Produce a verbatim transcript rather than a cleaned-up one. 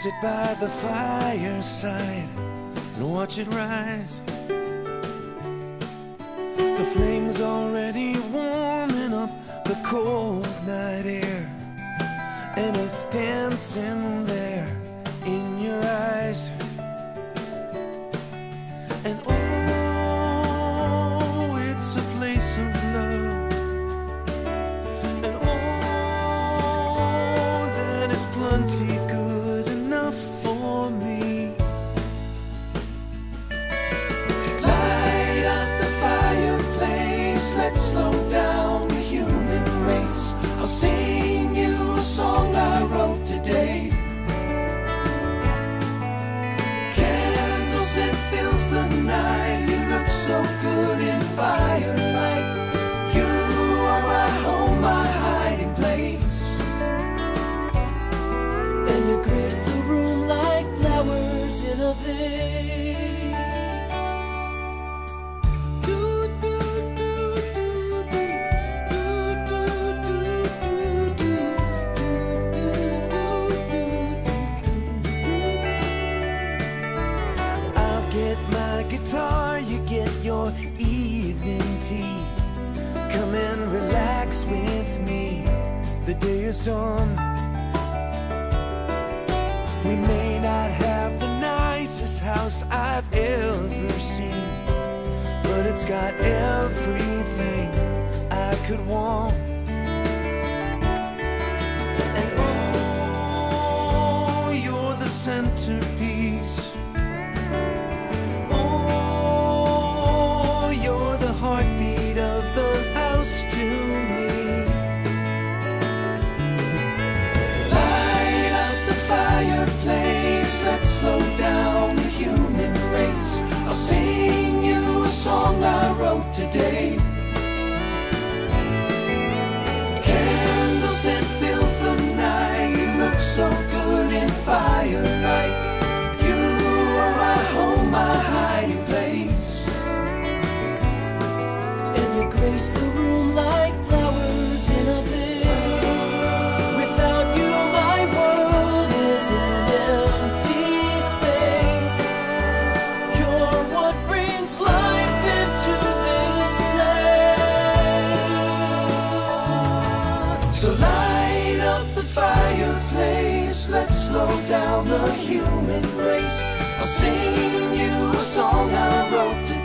sit by the fireside and watch it rise. The flame's already warming up the cold night air, and it's dancing there in your eyes. And oh, it's a place of love, and oh, that is plenty good enough for me. Light up the fireplace, let's slow down the human race. I'll sing you a song I wrote today. Candles and fills the night. You look so good in firelight. You are my home, my hiding place. And you grace the room like flowers in a vase. Get my guitar, you get your evening tea. Come and relax with me, the day is done. We may not have the nicest house I've ever seen, but it's got everything I could want. And oh, you're the centerpiece. Heartbeat of the house to me. Light up the fireplace, let's slow down the human race. I'll sing you a song I wrote today. Candles and fills the night. You look so good in firelight. You are my home, my hiding place. Grace the room like flowers in a vase. Without you, my world is an empty space. You're what brings life into this place. So light up the fireplace, let's slow down the human race. I'll sing you a song I wrote today.